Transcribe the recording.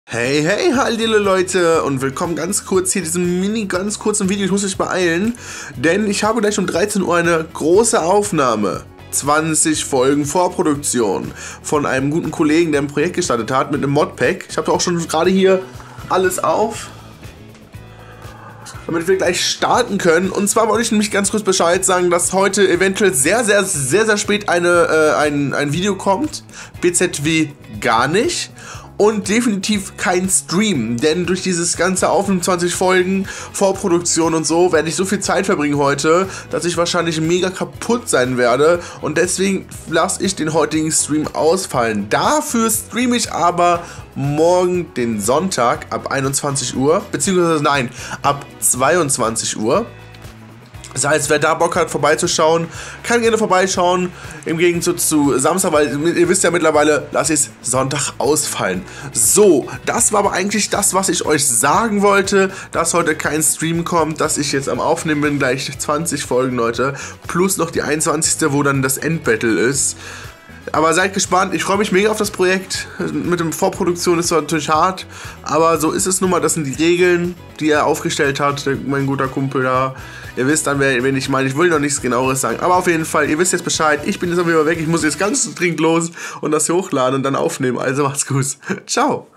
Hey, hey, hallo Leute und willkommen ganz kurz hier diesem ganz kurzen Video. Ich muss mich beeilen, denn ich habe gleich um 13 Uhr eine große Aufnahme. 20 Folgen Vorproduktion von einem guten Kollegen, der ein Projekt gestartet hat mit einem Modpack. Ich habe auch schon gerade hier alles auf, damit wir gleich starten können. Und zwar wollte ich nämlich ganz kurz Bescheid sagen, dass heute eventuell sehr spät ein Video kommt. BZW gar nicht. Und definitiv kein Stream, denn durch dieses ganze Aufnehmen 20 Folgen, Vorproduktion und so, werde ich so viel Zeit verbringen heute, dass ich wahrscheinlich mega kaputt sein werde. Und deswegen lasse ich den heutigen Stream ausfallen. Dafür streame ich aber morgen den Sonntag ab 21 Uhr, beziehungsweise nein, ab 22 Uhr. Das heißt, wer da Bock hat, vorbeizuschauen, kann gerne vorbeischauen. Im Gegensatz zu Samstag, weil ihr wisst ja mittlerweile, lasse ich es Sonntag ausfallen. So, das war aber eigentlich das, was ich euch sagen wollte, dass heute kein Stream kommt, dass ich jetzt am Aufnehmen bin, gleich 20 Folgen, Leute. Plus noch die 21., wo dann das Endbattle ist. Aber seid gespannt, ich freue mich mega auf das Projekt. Mit dem Vorproduktion ist zwar natürlich hart, aber so ist es nun mal, das sind die Regeln, die er aufgestellt hat, mein guter Kumpel da. Ihr wisst dann, wen ich meine, ich will noch nichts Genaueres sagen, aber auf jeden Fall, ihr wisst jetzt Bescheid, ich bin jetzt auf jeden Fall weg, ich muss jetzt ganz dringend los und das hier hochladen und dann aufnehmen, also macht's gut. Ciao.